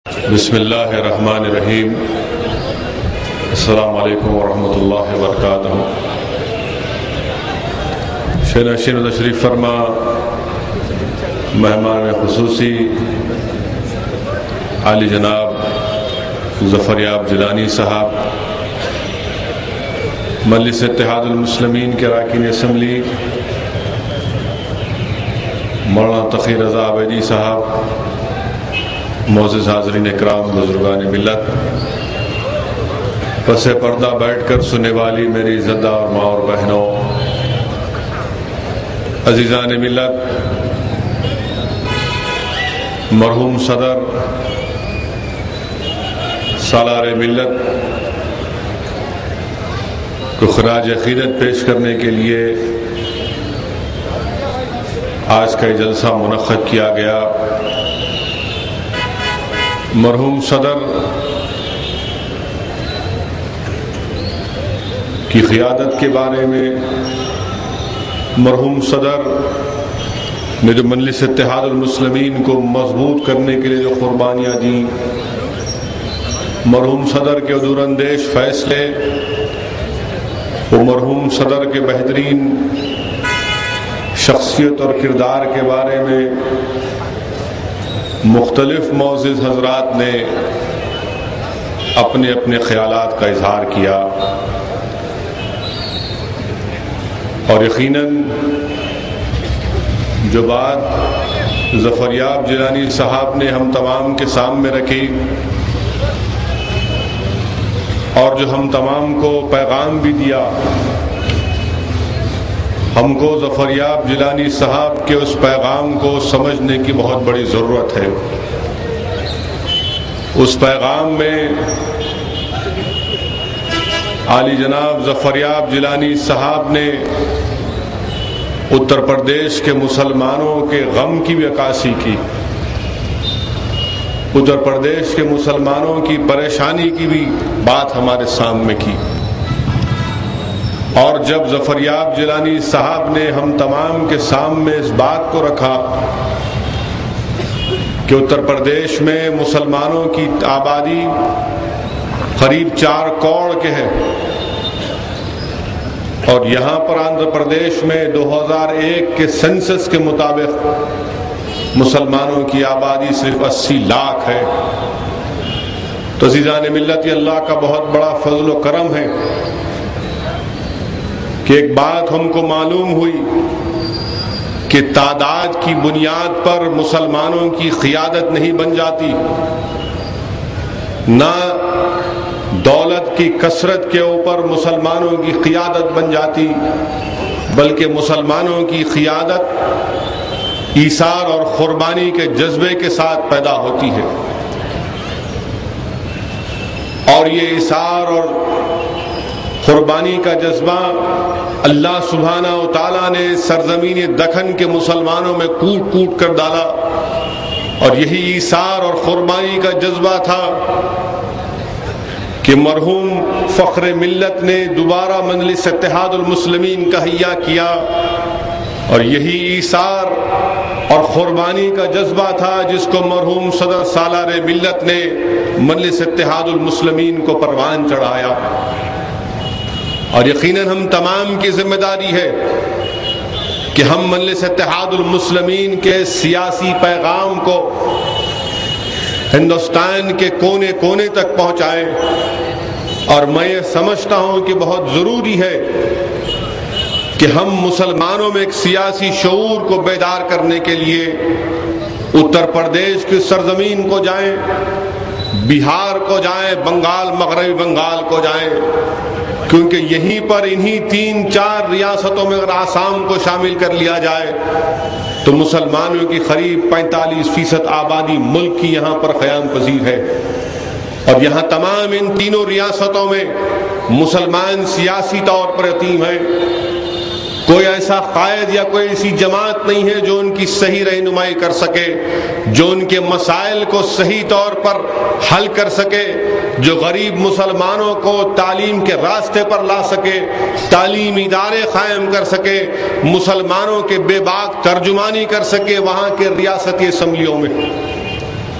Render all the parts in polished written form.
بسم اللہ الرحمن الرحیم۔ السلام علیکم ورحمۃ اللہ وبرکاتہ۔ شین و تشریف فرما مہمان خصوصی عالی جناب ظفریاب جیلانی صاحب، مجلس اتحاد المسلمین کے اراکین اسمبلی، مولانا تقی رضا عبیدی صاحب، معزز حاضرین اکرام، بزرگان ملت، پس پردہ بیٹھ کر سننے والی میری عزتدار ماں اور بہنوں، عزیزان ملت، مرحوم صدر سالار ملت کو خراج عقیدت پیش کرنے کے لیے آج کا یہ جلسہ منعقد کیا گیا۔ مرحوم صدر کی قیادت کے بارے میں، مرحوم صدر نے جو مجلس اتحاد المسلمین کو مضبوط کرنے کے لیے جو قربانیاں دیں، مرحوم صدر کے دور اندیش فیصلے، وہ مرحوم صدر کے بہترین شخصیت اور کردار کے بارے میں مختلف معزز حضرات نے اپنے اپنے خیالات کا اظہار کیا، اور یقیناً جو بات ظفریاب جیلانی صاحب نے ہم تمام کے سامنے رکھی، اور جو ہم تمام کو پیغام بھی دیا، ہم کو ظفریاب جیلانی صاحب کے اس پیغام کو سمجھنے کی بہت بڑی ضرورت ہے۔ اس پیغام میں عالی جناب ظفریاب جیلانی صاحب نے اتر پردیش کے مسلمانوں کے غم کی بھی عکاسی کی، اتر پردیش کے مسلمانوں کی پریشانی کی بھی بات ہمارے سامنے کی۔ اور جب ظفریاب جیلانی صاحب نے ہم تمام کے سامنے اس بات کو رکھا کہ اتر پردیش میں مسلمانوں کی آبادی قریب 4 کروڑ کے ہے، اور یہاں پر آندھرا پردیش میں 2001 کے سینسس کے مطابق مسلمانوں کی آبادی صرف 80 لاکھ ہے، تو عزیزان ملت، یہ اللہ کا بہت بڑا فضل و کرم ہے کہ ایک بات ہم کو معلوم ہوئی کہ تعداد کی بنیاد پر مسلمانوں کی قیادت نہیں بن جاتی، نہ دولت کی کثرت کے اوپر مسلمانوں کی قیادت بن جاتی، بلکہ مسلمانوں کی قیادت ایثار اور قربانی کے جذبے کے ساتھ پیدا ہوتی ہے، اور یہ ایثار اور قربانی کا جذبہ اللہ سبحانہ و تعالیٰ نے سرزمین دکن کے مسلمانوں میں کوٹ کوٹ کر ڈالا، اور یہی ایثار اور قربانی کا جذبہ تھا کہ مرحوم فخر ملت نے دوبارہ مجلس اتحاد المسلمین کا تہیہ کیا، اور یہی ایثار اور قربانی کا جذبہ تھا جس کو مرحوم صدر سالار ملت نے مجلس اتحاد المسلمین کو پروان چڑھایا۔ اور یقیناً ہم تمام کی ذمہ داری ہے کہ ہم مجلس اتحاد المسلمین کے سیاسی پیغام کو ہندوستان کے کونے کونے تک پہنچائیں، اور میں یہ سمجھتا ہوں کہ بہت ضروری ہے کہ ہم مسلمانوں میں ایک سیاسی شعور کو بیدار کرنے کے لیے اتر پردیش کی سرزمین کو جائیں، بہار کو جائیں، بنگال، مغربی بنگال کو جائیں، کیونکہ یہیں پر انہی 3-4 ریاستوں میں اگر آسام کو شامل کر لیا جائے تو مسلمانوں کی قریب 45% آبادی ملک کی یہاں پر قیام پذیر ہے، اور یہاں تمام ان تینوں ریاستوں میں مسلمان سیاسی طور پر یتیم ہیں۔ کوئی ایسا قائد یا کوئی ایسی جماعت نہیں ہے جو ان کی صحیح رہنمائی کر سکے، جو ان کے مسائل کو صحیح طور پر حل کر سکے، جو غریب مسلمانوں کو تعلیم کے راستے پر لا سکے، تعلیمی ادارے قائم کر سکے، مسلمانوں کے بے باک ترجمانی کر سکے وہاں کے ریاستی اسمبلیوں میں۔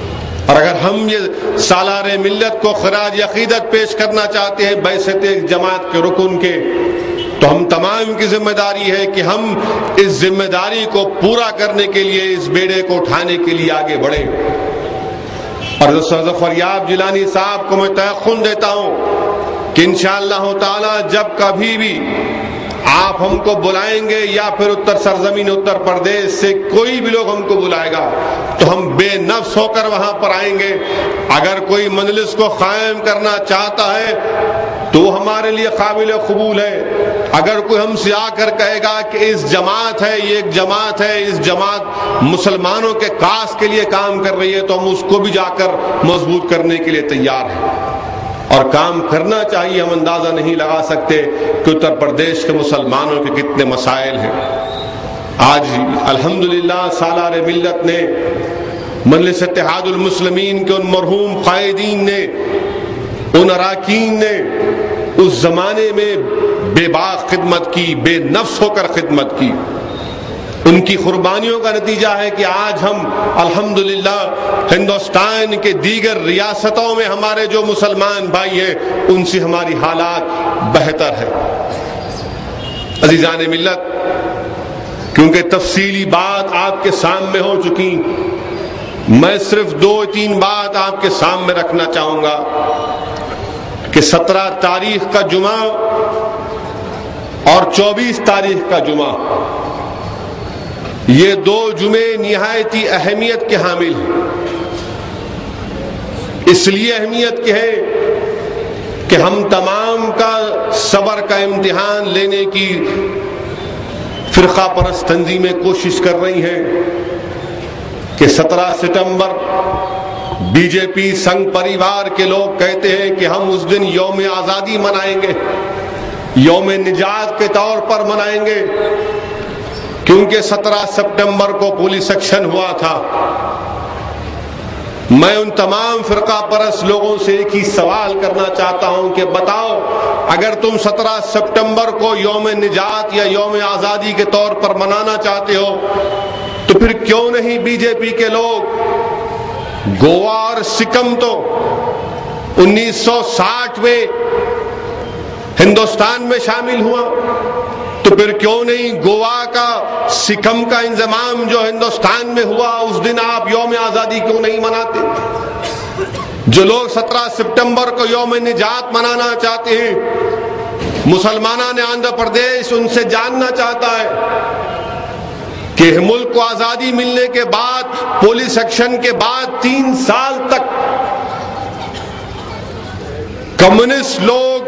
اور اگر ہم یہ سالار ملت کو خراج عقیدت پیش کرنا چاہتے ہیں بعثت جماعت کے رکن کے، تو ہم تمام کی ذمہ داری ہے کہ ہم اس ذمہ داری کو پورا کرنے کے لیے، اس بیڑے کو اٹھانے کے لیے آگے بڑھیں۔ اور ظفر یاب جیلانی صاحب کو میں تیقن دیتا ہوں کہ انشاءاللہ تعالی جب کبھی بھی آپ ہم کو بلائیں گے یا پھر سرزمین اتر پردیش سے کوئی بھی لوگ ہم کو بلائے گا تو ہم بے نفس ہو کر وہاں پر آئیں گے۔ اگر کوئی مجلس کو قائم کرنا چاہتا ہے تو وہ ہمارے لیے قابل قبول ہے۔ اگر کوئی ہم سے آ کر کہے گا کہ اس جماعت ہے، یہ ایک جماعت ہے، اس جماعت مسلمانوں کے کاس کے لیے کام کر رہی ہے، تو ہم اس کو بھی جا کر مضبوط کرنے کے لیے تیار ہیں اور کام کرنا چاہیے۔ ہم اندازہ نہیں لگا سکتے کہ اتر پردیش کے مسلمانوں کے کتنے مسائل ہیں۔ آج الحمدللہ سالار ملت نے، مجلس اتحاد المسلمین کے ان مرحوم قائدین نے، ان اراکین نے اس زمانے میں بے باک خدمت کی، بے نفس ہو کر خدمت کی۔ ان کی قربانیوں کا نتیجہ ہے کہ آج ہم الحمدللہ ہندوستان کے دیگر ریاستوں میں ہمارے جو مسلمان بھائی ہیں ان سے ہماری حالات بہتر ہے۔ عزیزان ملت، کیونکہ تفصیلی بات آپ کے سامنے ہو چکی، میں صرف 2-3 بات آپ کے سامنے رکھنا چاہوں گا کہ 17 تاریخ کا جمعہ اور 24 تاریخ کا جمعہ، یہ 2 جمعے نہایت ہی اہمیت کے حامل ہیں۔ اس لیے اہمیت کے ہے کہ ہم تمام کا صبر کا امتحان لینے کی فرقہ پرست تنظیمیں کوشش کر رہی ہیں کہ 17 ستمبر بی جے پی سنگھ پریوار کے لوگ کہتے ہیں کہ ہم اس دن یوم آزادی منائیں گے، یوم نجات کے طور پر منائیں گے، کیونکہ 17 سپٹمبر کو پولیس ایکشن ہوا تھا۔ میں ان تمام فرقہ پرست لوگوں سے ایک ہی سوال کرنا چاہتا ہوں کہ بتاؤ، اگر تم 17 سپٹمبر کو یوم نجات یا یوم آزادی کے طور پر منانا چاہتے ہو تو پھر کیوں نہیں بی جے پی کے لوگ گوا اور سکم تو 1960 میں ہندوستان میں شامل ہوا، تو پھر کیوں نہیں گوا کا، سکم کا انضمام جو ہندوستان میں ہوا اس دن آپ یوم آزادی کیوں نہیں مناتے؟ جو لوگ 17 سپٹمبر کو یوم نجات منانا چاہتے ہیں، مسلمانان آندھرا پردیش ان سے جاننا چاہتا ہے کہ ملک کو آزادی ملنے کے بعد، پولیس ایکشن کے بعد 3 سال تک کمیونسٹ لوگ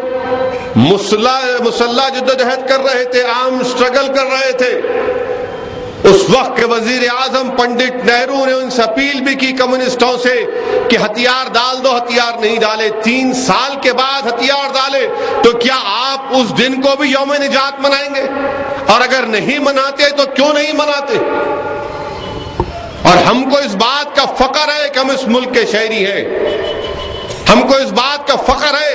مسلح جدوجہد کر رہے تھے، عام سٹرگل کر رہے تھے۔ اس وقت کے وزیر اعظم پنڈت نہرو نے ان سے اپیل بھی کی کمیونسٹوں سے کہ ہتھیار ڈال دو، ہتھیار نہیں ڈالے۔ 3 سال کے بعد ہتھیار ڈالے، تو کیا آپ اس دن کو بھی یوم نجات منائیں گے؟ اور اگر نہیں مناتے تو کیوں نہیں مناتے؟ اور ہم کو اس بات کا فخر ہے کہ ہم اس ملک کے شہری ہیں، ہم کو اس بات کا فخر ہے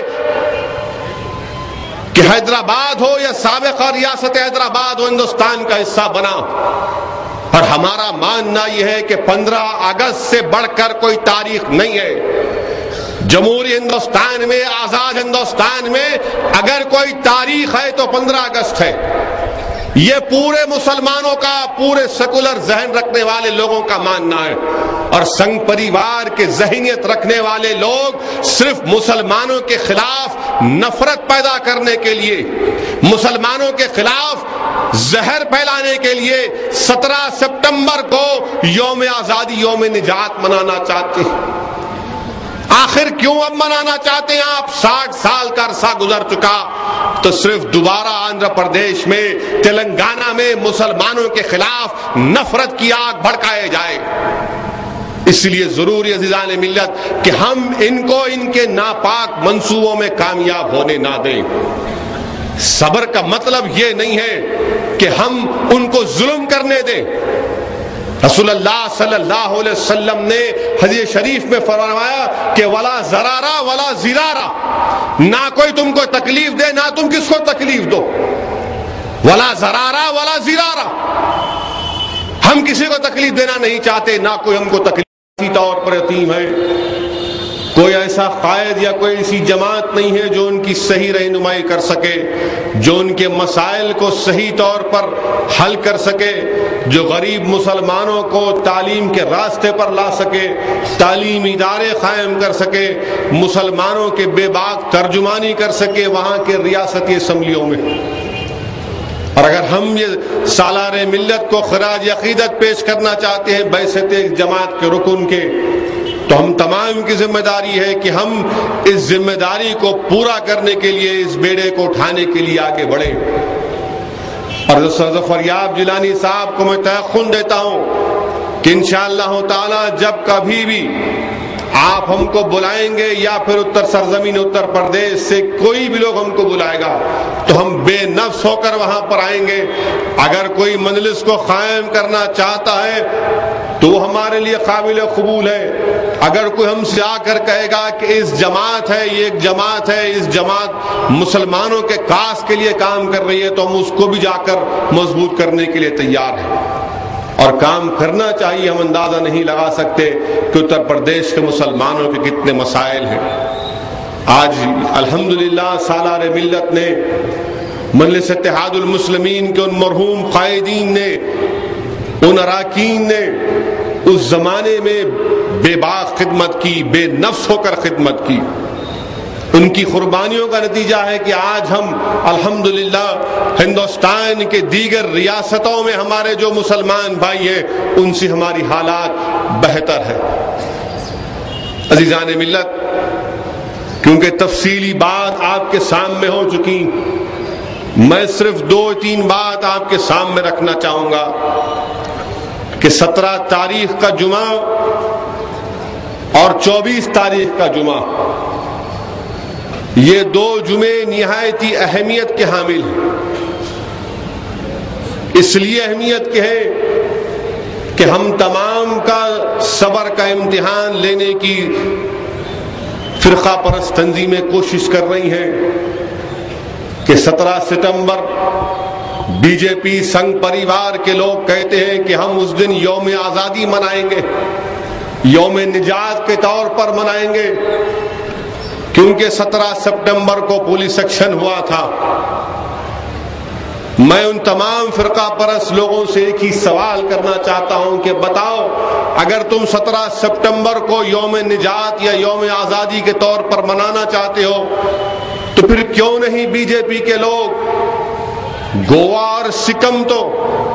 کہ حیدرآباد ہو یا سابقہ ریاست حیدرآباد ہو، ہندوستان کا حصہ بنا۔ اور ہمارا ماننا یہ ہے کہ 15 اگست سے بڑھ کر کوئی تاریخ نہیں ہے۔ جمہوری ہندوستان میں، آزاد ہندوستان میں اگر کوئی تاریخ ہے تو 15 اگست ہے۔ یہ پورے مسلمانوں کا، پورے سیکولر ذہن رکھنے والے لوگوں کا ماننا ہے۔ اور سنگھ پریوار کے ذہنیت رکھنے والے لوگ صرف مسلمانوں کے خلاف نفرت پیدا کرنے کے لیے، مسلمانوں کے خلاف زہر پھیلانے کے لیے 17 سپٹمبر کو یوم آزادی، یوم نجات منانا چاہتے ہیں۔ آخر کیوں اب منانا چاہتے ہیں آپ؟ 60 سال کا عرصہ گزر چکا، تو صرف دوبارہ آندھرا پردیش میں، تلنگانہ میں مسلمانوں کے خلاف نفرت کی آگ بھڑکائے جائے۔ اس لیے ضروری عزیزان ملت کہ ہم ان کو ان کے ناپاک منصوبوں میں کامیاب ہونے نہ دیں۔ صبر کا مطلب یہ نہیں ہے کہ ہم ان کو ظلم کرنے دیں۔ رسول اللہ صلی اللہ علیہ وسلم نے حدیث شریف میں فرمایا کہ ولا ضرارا ولا زرارا، نہ کوئی تم کو تکلیف دے، نہ تم کس کو تکلیف دو۔ ولا ضرارا ولا زرارا، ہم کسی کو تکلیف دینا نہیں چاہتے، نہ کوئی ہم کو تکلیف طور پر یتیم ہے، کوئی ایسا قائد یا کوئی ایسی جماعت نہیں ہے جو ان کی صحیح رہنمائی کر سکے، جو ان کے مسائل کو صحیح طور پر حل کر سکے، جو غریب مسلمانوں کو تعلیم کے راستے پر لا سکے، تعلیمی ادارے قائم کر سکے، مسلمانوں کے بے باک ترجمانی کر سکے وہاں کے ریاستی اسمبلیوں میں۔ اور اگر ہم یہ سالار ملت کو خراج عقیدت پیش کرنا چاہتے ہیں بعثت جماعت کے رکن کے، تو ہم تمام کی ذمہ داری ہے کہ ہم اس ذمہ داری کو پورا کرنے کے لیے، اس بیڑے کو اٹھانے کے لیے آگے بڑھیں۔ اور ظفر یاب جیلانی صاحب کو میں تیقن دیتا ہوں کہ انشاءاللہ تعالی جب کبھی بھی آپ ہم کو بلائیں گے یا پھر سرزمین اتر پردیش سے کوئی بھی لوگ ہم کو بلائے گا تو ہم بے نفس ہو کر وہاں پر آئیں گے۔ اگر کوئی مجلس کو قائم کرنا چاہتا ہے تو وہ ہمارے لیے قابل قبول ہے۔ اگر کوئی ہم سے آ کر کہے گا کہ اس جماعت ہے، یہ ایک جماعت ہے، اس جماعت مسلمانوں کے کاس کے لیے کام کر رہی ہے، تو ہم اس کو بھی جا کر مضبوط کرنے کے لیے تیار ہیں اور کام کرنا چاہیے۔ ہم اندازہ نہیں لگا سکتے کہ اتر پردیش کے مسلمانوں کے کتنے مسائل ہیں۔ آج الحمدللہ سالار ملت نے، مجلس اتحاد المسلمین کے ان مرحوم قائدین نے، ان اراکین نے اس زمانے میں بے باک خدمت کی، بے نفس ہو کر خدمت کی۔ ان کی قربانیوں کا نتیجہ ہے کہ آج ہم الحمدللہ ہندوستان کے دیگر ریاستوں میں ہمارے جو مسلمان بھائی ہیں ان سے ہماری حالات بہتر ہے۔ عزیزان ملت، کیونکہ تفصیلی بات آپ کے سامنے ہو چکی، میں صرف 2-3 بات آپ کے سامنے رکھنا چاہوں گا کہ 17 تاریخ کا جمعہ اور 24 تاریخ کا جمعہ، یہ 2 جمعے نہایتی اہمیت کے حامل ہیں۔ اس لیے اہمیت کے ہے کہ ہم تمام کا صبر کا امتحان لینے کی فرقہ پرست تنظیمیں کوشش کر رہی ہیں کہ 17 ستمبر بی جے پی سنگھ پریوار کے لوگ کہتے ہیں کہ ہم اس دن یوم آزادی منائیں گے، یوم نجات کے طور پر منائیں گے، کیونکہ 17 سپٹمبر کو پولیس ایکشن ہوا تھا۔ میں ان تمام فرقہ پرست لوگوں سے ایک ہی سوال کرنا چاہتا ہوں کہ بتاؤ، اگر تم 17 سپٹمبر کو یوم نجات یا یوم آزادی کے طور پر منانا چاہتے ہو تو پھر کیوں نہیں بی جے پی کے لوگ گوا اور سکم تو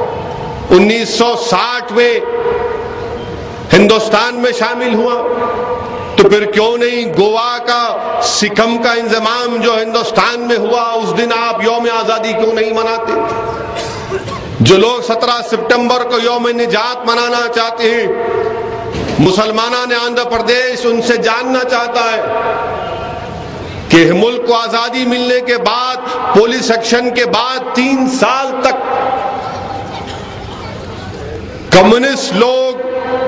1960 میں ہندوستان میں شامل ہوا، تو پھر کیوں نہیں گوا کا، سکم کا انضمام جو ہندوستان میں ہوا اس دن آپ یوم آزادی کیوں نہیں مناتے؟ جو لوگ 17 سپٹمبر کو یوم نجات منانا چاہتے ہیں، مسلمانان آندھرا پردیش ان سے جاننا چاہتا ہے کہ ملک کو آزادی ملنے کے بعد، پولیس ایکشن کے بعد 3 سال تک کمیونسٹ لوگ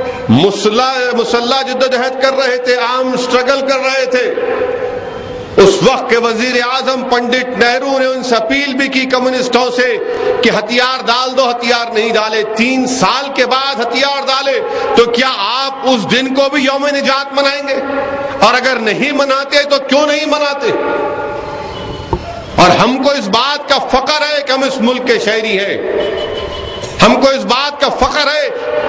مسلح جدوجہد کر رہے تھے، عام سٹرگل کر رہے تھے۔ اس وقت کے وزیر اعظم پنڈت نہرو نے ان سے اپیل بھی کی کمیونسٹوں سے کہ ہتھیار ڈال دو، ہتھیار نہیں ڈالے۔ 3 سال کے بعد ہتھیار ڈالے، تو کیا آپ اس دن کو بھی یوم نجات منائیں گے؟ اور اگر نہیں مناتے تو کیوں نہیں مناتے؟ اور ہم کو اس بات کا فخر ہے کہ ہم اس ملک کے شہری ہیں، ہم کو اس بات کا فخر ہے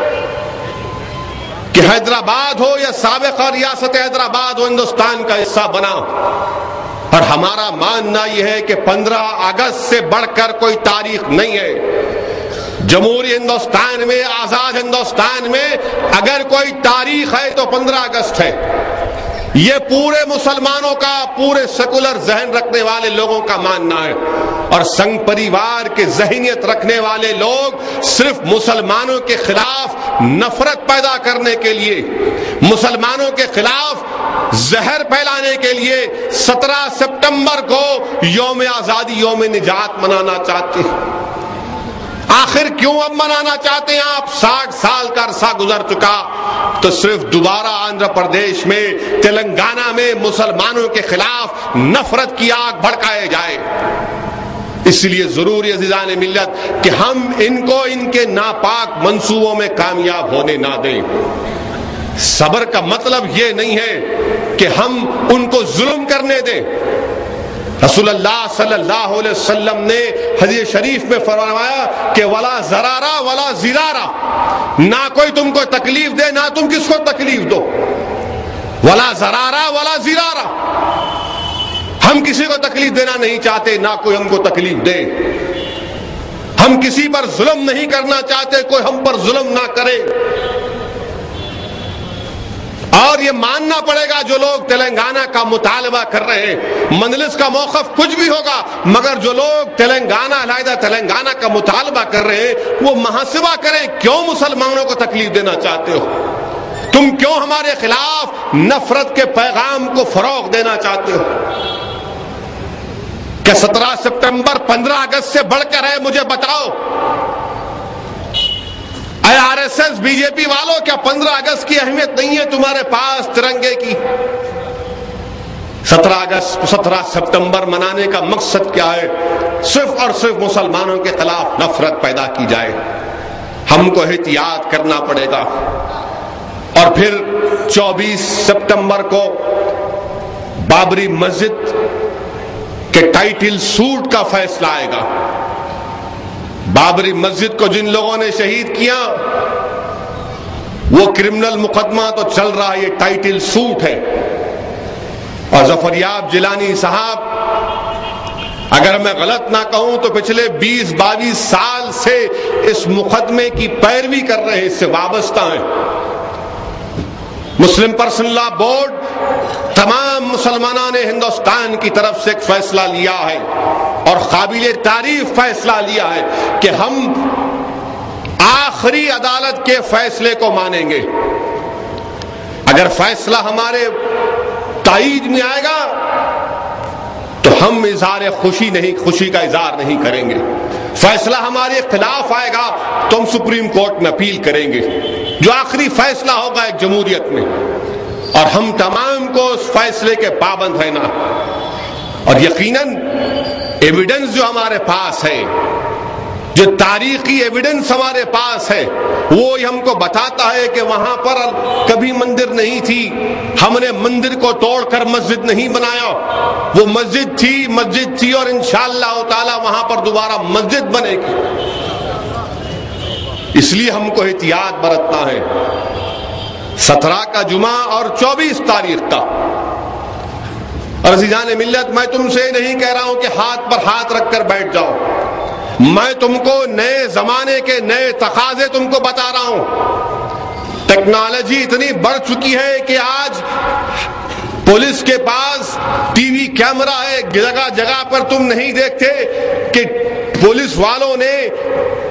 کہ حیدرآباد ہو یا سابقہ ریاست حیدرآباد ہو ہندوستان کا حصہ بنا۔ اور ہمارا ماننا یہ ہے کہ 15 اگست سے بڑھ کر کوئی تاریخ نہیں ہے۔ جمہوری ہندوستان میں، آزاد ہندوستان میں اگر کوئی تاریخ ہے تو 15 اگست ہے۔ یہ پورے مسلمانوں کا، پورے سیکولر ذہن رکھنے والے لوگوں کا ماننا ہے۔ اور سنگھ پریوار کے ذہنیت رکھنے والے لوگ صرف مسلمانوں کے خلاف نفرت پیدا کرنے کے لیے، مسلمانوں کے خلاف زہر پھیلانے کے لیے 17 سپٹمبر کو یوم آزادی، یوم نجات منانا چاہتے ہیں۔ آخر کیوں اب منانا چاہتے ہیں آپ؟ 60 سال کا عرصہ گزر چکا، تو صرف دوبارہ آندھرا پردیش میں، تلنگانہ میں مسلمانوں کے خلاف نفرت کی آگ بھڑکائے جائے۔ اس لیے ضروری عزیزان ملت کہ ہم ان کو ان کے ناپاک منصوبوں میں کامیاب ہونے نہ دیں۔ صبر کا مطلب یہ نہیں ہے کہ ہم ان کو ظلم کرنے دیں. رسول اللہ صلی اللہ علیہ وسلم نے حدیث شریف میں فرمایا کہ ولا ضرارا ولا زرارا، نہ کوئی تم کو تکلیف دے نہ تم کس کو تکلیف دو. ولا ضرارا ولا زرارا، ہم کسی کو تکلیف دینا نہیں چاہتے، نہ کوئی ہم کو تکلیف دے. ہم کسی پر ظلم نہیں کرنا چاہتے، کوئی ہم پر ظلم نہ کرے. اور یہ ماننا پڑے گا جو لوگ تلنگانہ کا مطالبہ کر رہے ہیں، مجلس کا موقف کچھ بھی ہوگا، مگر جو لوگ تلنگانہ علیحدہ تلنگانہ کا مطالبہ کر رہے ہیں وہ محاسبہ کریں، کیوں مسلمانوں کو تکلیف دینا چاہتے ہو؟ تم کیوں ہمارے خلاف نفرت کے پیغام کو فروغ دینا چاہتے ہو؟ کہ 17 سپٹمبر 15 اگست سے بڑھ کر ہے، مجھے بتاؤ اے R S S B J P والوں، کیا 15 اگست کی اہمیت نہیں ہے تمہارے پاس ترنگے کی؟ 17 سپٹمبر منانے کا مقصد کیا ہے؟ صرف اور صرف مسلمانوں کے خلاف نفرت پیدا کی جائے. ہم کو احتیاط کرنا پڑے گا. اور پھر 24 سپٹمبر کو بابری مسجد کے ٹائٹل سوٹ کا فیصلہ آئے گا. بابری مسجد کو جن لوگوں نے شہید کیا وہ کرمنل مقدمہ تو چل رہا ہے، یہ ٹائٹل سوٹ ہے. اور ظفریاب جیلانی صاحب، اگر میں غلط نہ کہوں تو پچھلے 20-22 سال سے اس مقدمے کی پیروی کر رہے ہیں، اس سے وابستہ ہیں. مسلم پرسنل لا بورڈ تمام مسلمانوں نے ہندوستان کی طرف سے ایک فیصلہ لیا ہے اور قابل تعریف فیصلہ لیا ہے کہ ہم آخری عدالت کے فیصلے کو مانیں گے. اگر فیصلہ ہمارے تائید میں آئے گا تو ہم خوشی کا اظہار نہیں کریں گے. فیصلہ ہمارے خلاف آئے گا تو ہم سپریم کورٹ میں اپیل کریں گے، جو آخری فیصلہ ہوگا ایک جمہوریت میں. اور ہم تمام کو اس فیصلے کے پابند رہنا. اور یقیناً ایویڈنس جو ہمارے پاس ہے، جو تاریخی ایویڈنس ہمارے پاس ہے، وہ ہم کو بتاتا ہے کہ وہاں پر کبھی مندر نہیں تھی. ہم نے مندر کو توڑ کر مسجد نہیں بنایا، وہ مسجد تھی اور انشاءاللہ تعالی وہاں پر دوبارہ مسجد بنے گی. اس لیے ہم کو احتیاط برتنا ہے. 17 کا جمعہ اور 24 تاریخ کا. اور عزیزان ملت، میں تم سے نہیں کہہ رہا ہوں کہ ہاتھ پر ہاتھ رکھ کر بیٹھ جاؤ. میں تم کو نئے زمانے کے نئے تقاضے تم کو بتا رہا ہوں. ٹیکنالوجی اتنی بڑھ چکی ہے کہ آج پولیس کے پاس ٹی وی کیمرہ ہے. جگہ جگہ پر تم نہیں دیکھتے کہ پولیس والوں نے